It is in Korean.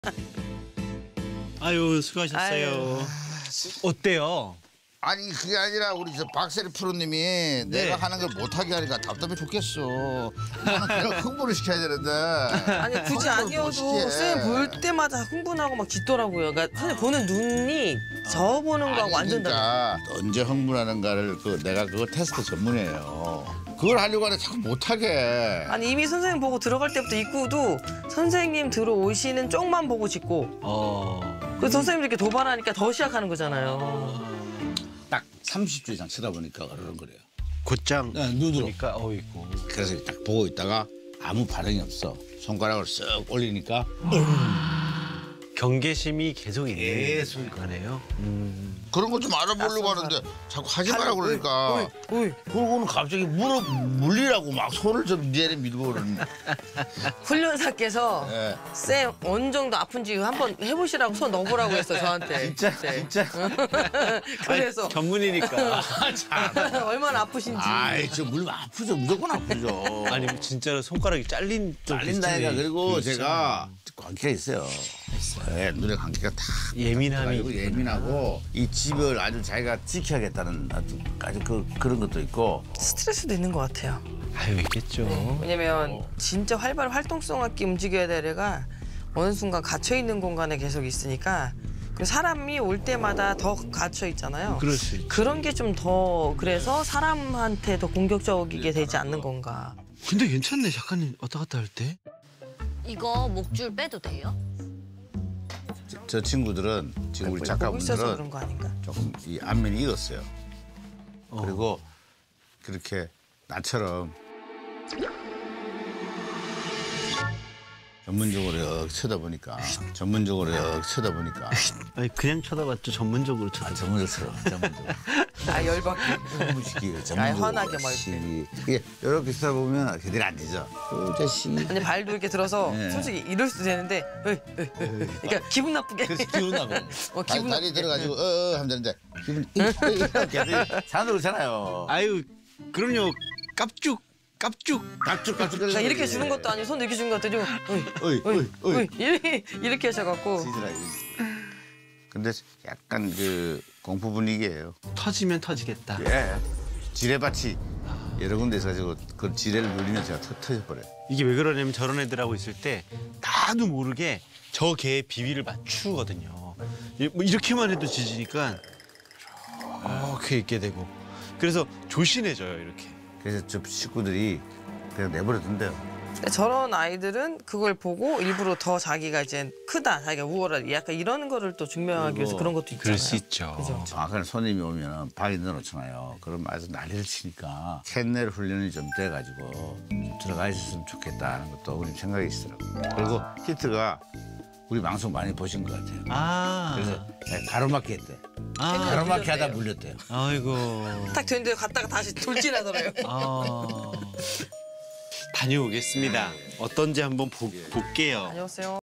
아유, 수고하셨어요. 어때요? 아니 그게 아니라 우리 저 박세리 프로님이 내가 하는 걸 못하게 하니까 답답해 죽겠어. 나는 그냥 흥분을 시켜야 되는데. 아니 굳이 아니어도 선생님 볼 때마다 흥분하고 막 짖더라고요. 그러니까 선생님 보는 눈이 저 보는 거하고 완전 달라. 그러니까 언제 흥분하는가를 내가 그거 테스트 전문이에요. 그걸 하려고 하는데 자꾸 못하게. 아니 이미 선생님 보고 들어갈 때부터 입구도 선생님 들어오시는 쪽만 보고 짖고. 그래서 선생님 이렇게 도발하니까 더 시작하는 거잖아요. 딱 30초 이상 쳐다보니까 그러는 거래요. 곧장 눈으로. 그러니까 어이구. 그래서 딱 보고 있다가 아무 반응이 없어. 손가락을 쓱 올리니까 경계심이 계속 있는 거네요. 그런 거 좀 알아보려고 하는데 자꾸 하지 마라 그러니까. 어이. 그러고는 갑자기 물리라고 막 손을 좀 내내 밀고 그러는. 훈련사께서 네. 쌤 어느 정도 아픈지 한번 해보시라고 손 넣어보라고 했어 저한테. 진짜. 그래서 전문이니까. 얼마나 아프신지. 아이 저 물면 아프죠. 무조건 아프죠. 아니 진짜로 손가락이 잘린다니까. 그리고 제가 관계가 있어요. 네, 눈에 관계가 다 예민함이 예민하고 이 집을 아주 자기가 지켜야겠다는 아주 그런 것도 있고. 스트레스도 있는 것 같아요. 아유 있겠죠. 왜냐면 진짜 활발한 활동성 있게 움직여야 될 애가 어느 순간 갇혀 있는 공간에 계속 있으니까 그 사람이 올 때마다 더 갇혀 있잖아요. 그럴 수 있죠. 그런 게 좀 더 그래서 사람한테 더 공격적이게 되지 않는 건가. 근데 괜찮네 작가님 왔다 갔다 할 때. 이거 목줄 빼도 돼요? 저 친구들은 지금 우리 보고 있어서 작가분들은 그런 거 아닌가? 조금 이 안면이 익었어요. 그리고 그렇게 나처럼 전문적으로 쳐다보니까 아니 그냥 쳐다봤죠. 전문적으로 쳐다. 전문적으로 아 열받게. 화나게 막 이게 이렇게 쳐다보면 그대로 안 되죠. 오 자식. 아니 발도 이렇게 들어서 네. 솔직히 이럴 수도 되는데 그러니까 기분 나쁘게. 그래서 기분 나고. 기분 다리 나쁘게. 들어가지고 하면 되는데 기분 이렇게 사람들 그렇잖아요. 아유 그럼요. 깝죽. 그러니까 이렇게 주는 것도 아니고 손 이렇게 주는 것도 좀 어이. 이렇게 하셔갖고. 근데 약간 그 공포 분위기예요. 터지면 터지겠다. 예. 지뢰밭이 여러 군데 있어가지고 그 지뢰를 누리면 제가 터져버려요. 이게 왜 그러냐면 저런 애들하고 있을 때 나도 모르게 저 개의 비위를 맞추거든요. 뭐 이렇게만 해도 짖으니까 이렇게 있게 되고. 그래서 조신해져요 이렇게. 그래서 저 식구들이 그냥 내버려둔대요. 저런 아이들은 그걸 보고 일부러 더 자기가 이제 크다, 자기가 우월하다, 약간 이런 거를 또 증명하기 위해서 그런 것도 있잖아요. 그럴 수 있죠. 그죠? 정확한 손님이 오면 방에 넣어놓잖아요. 그럼 아주 난리를 치니까 캔넬 훈련이 좀 돼가지고 좀 들어가 있었으면 좋겠다는 것도 우리 생각이 있더라고요. 그리고 히트가 우리 방송 많이 보신 것 같아요. 그래서 가로막기 했대. 가로막기 하다 물렸대요. 아이고. 딱 됐는데 갔다가 다시 돌진하더래요. 다녀오겠습니다. 어떤지 한번 볼게요. 안녕하세요.